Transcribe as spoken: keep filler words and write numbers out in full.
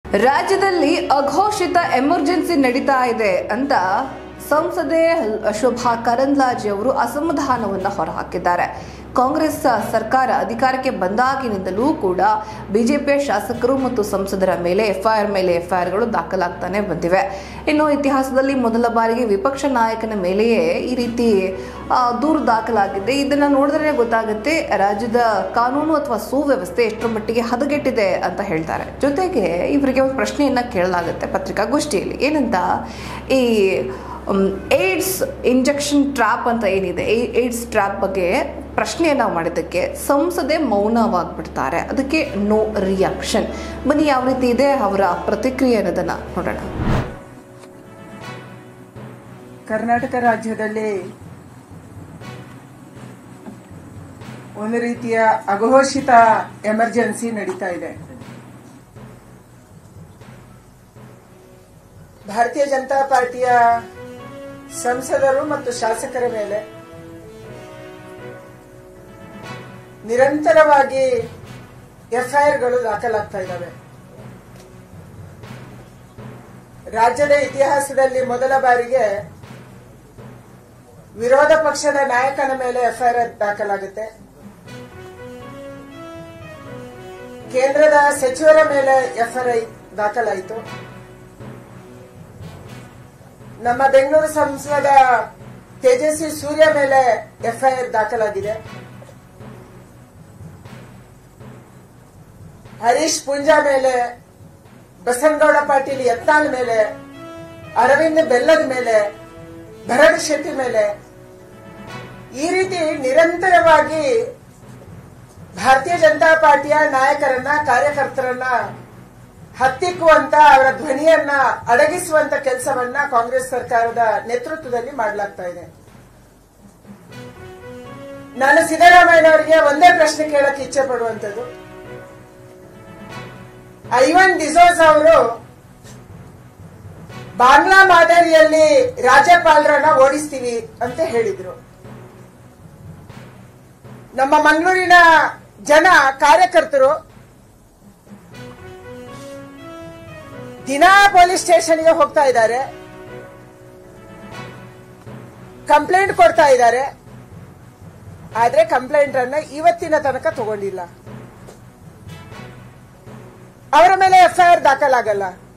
ರಾಜ್ಯದಲ್ಲಿ ಅಘೋಷಿತ ಎಮರ್ಜೆನ್ಸಿ ನಡೀತಾ ಇದೆ ಅಂತ ಸಂಸದೆ ಶೋಭಾ ಕರಂದ್ಲಾಜೆ ಅವರು ಅಸಮಾಧಾನವನ್ನು ಹೊರಹಾಕಿದ್ದಾರೆ. ಕಾಂಗ್ರೆಸ್ ಸರ್ಕಾರ ಅಧಿಕಾರಕ್ಕೆ ಬಂದಾಗಿನಿಂದಲೂ ಕೂಡ ಬಿಜೆಪಿಯ ಶಾಸಕರು ಮತ್ತು ಸಂಸದರ ಮೇಲೆ ಎಫ್ಐಆರ್ ಮೇಲೆ ಎಫ್ಐಆರ್ಗಳು ದಾಖಲಾಗ್ತಾನೆ ಬಂದಿವೆ. ಇನ್ನು ಇತಿಹಾಸದಲ್ಲಿ ಮೊದಲ ಬಾರಿಗೆ ವಿಪಕ್ಷ ನಾಯಕನ ಮೇಲೆಯೇ ಈ ರೀತಿ ದೂರು ದಾಖಲಾಗಿದೆ. ಇದನ್ನ ನೋಡಿದ್ರೆ ಗೊತ್ತಾಗುತ್ತೆ ರಾಜ್ಯದ ಕಾನೂನು ಅಥವಾ ಸುವ್ಯವಸ್ಥೆ ಎಷ್ಟರ ಮಟ್ಟಿಗೆ ಹದಗೆಟ್ಟಿದೆ ಅಂತ ಹೇಳ್ತಾರೆ. ಜೊತೆಗೆ ಇವರಿಗೆ ಒಂದು ಪ್ರಶ್ನೆಯನ್ನ ಕೇಳಲಾಗುತ್ತೆ ಪತ್ರಿಕಾಗೋಷ್ಠಿಯಲ್ಲಿ. ಏನಂತ, ಈ ಏಡ್ಸ್ ಇಂಜೆಕ್ಷನ್ ಟ್ರ್ಯಾಪ್ ಅಂತ ಏನಿದೆ, ಏಡ್ಸ್ ಟ್ರ್ಯಾಪ್ ಬಗ್ಗೆ ಪ್ರಶ್ನೆಯನ್ನ ಮಾಡಿದ್ದಕ್ಕೆ ಸಂಸದೆ ಮೌನವಾಗ್ಬಿಡ್ತಾರೆ. ಅದಕ್ಕೆ ನೋ ರಿಯಾಕ್ಷನ್. ಬನ್ನಿ ಯಾವ ರೀತಿ ಇದೆ ಅವರ ಪ್ರತಿಕ್ರಿಯೆ ಅನ್ನೋದನ್ನ ನೋಡೋಣ. ಕರ್ನಾಟಕ ರಾಜ್ಯದಲ್ಲಿ ಒಂದು ರೀತಿಯ ಅಘೋಷಿತ ಎಮರ್ಜೆನ್ಸಿ ನಡೀತಾ ಇದೆ. ಭಾರತೀಯ ಜನತಾ ಪಾರ್ಟಿಯ ಸಂಸದರು ಮತ್ತು ಶಾಸಕರ ಮೇಲೆ ನಿರಂತರವಾಗಿ ಎಫ್ಐಆರ್ಗಳು ದಾಖಲಾಗ್ತಾ ಇದ್ದಾವೆ. ರಾಜ್ಯದ ಇತಿಹಾಸದಲ್ಲಿ ಮೊದಲ ಬಾರಿಗೆ ವಿರೋಧ ಪಕ್ಷದ ನಾಯಕನ ಮೇಲೆ ಎಫ್ಐಆರ್ ದಾಖಲಾಗುತ್ತೆ. ಕೇಂದ್ರದ ಸಚಿವರ ಮೇಲೆ ಎಫ್ಐಆರ್ ದಾಖಲಾಯಿತು. ನಮ್ಮ ಬೆಂಗಳೂರು ಸಂಸದ ತೇಜಸ್ವಿ ಸೂರ್ಯ ಮೇಲೆ ಎಫ್ಐಆರ್ ದಾಖಲಾಗಿದೆ. ಹರೀಶ್ ಪುಂಜಾ ಮೇಲೆ, ಬಸನಗೌಡ ಪಾಟೀಲ್ ಯತ್ನಾಳ್ ಮೇಲೆ, ಅರವಿಂದ್ ಬೆಲ್ಲದ ಮೇಲೆ, ಭರತ್ ಶೆಟ್ಟಿ ಮೇಲೆ ಈ ರೀತಿ ನಿರಂತರವಾಗಿ ಭಾರತೀಯ ಜನತಾ ಪಾರ್ಟಿಯ ನಾಯಕರನ್ನ, ಕಾರ್ಯಕರ್ತರನ್ನ ಹತ್ತಿಕ್ಕುವಂತ, ಅವರ ಧ್ವನಿಯನ್ನ ಅಡಗಿಸುವಂತ ಕೆಲಸವನ್ನ ಕಾಂಗ್ರೆಸ್ ಸರ್ಕಾರದ ನೇತೃತ್ವದಲ್ಲಿ ಮಾಡಲಾಗ್ತಾ ಇದೆ. ನಾನು ಸಿದ್ದರಾಮಯ್ಯನವರಿಗೆ ಒಂದೇ ಪ್ರಶ್ನೆ ಕೇಳಕ್ಕೆ ಇಚ್ಛೆ ಪಡುವಂತದ್ದು, ಐವನ್ ಡಿಸೋಜ್ ಅವರು ಬಾಂಗ್ಲಾ ಮಾದರಿಯಲ್ಲಿ ರಾಜ್ಯಪಾಲರನ್ನ ಓಡಿಸ್ತೀವಿ ಅಂತ ಹೇಳಿದ್ರು. ನಮ್ಮ ಮಂಗಳೂರಿನ ಜನ, ಕಾರ್ಯಕರ್ತರು ದಿನಾ ಪೊಲೀಸ್ ಸ್ಟೇಷನ್ಗೆ ಹೋಗ್ತಾ ಇದ್ದಾರೆ, ಕಂಪ್ಲೇಂಟ್ ಕೊಡ್ತಾ ಇದ್ದಾರೆ. ಆದ್ರೆ ಕಂಪ್ಲೇಂಟ್ ಅನ್ನ ಇವತ್ತಿನ ತನಕ ತಗೊಂಡಿಲ್ಲ. ಅವರ ಮೇಲೆ ಎಫ್ಐಆರ್ ದಾಖಲಾಗಲ್ಲ.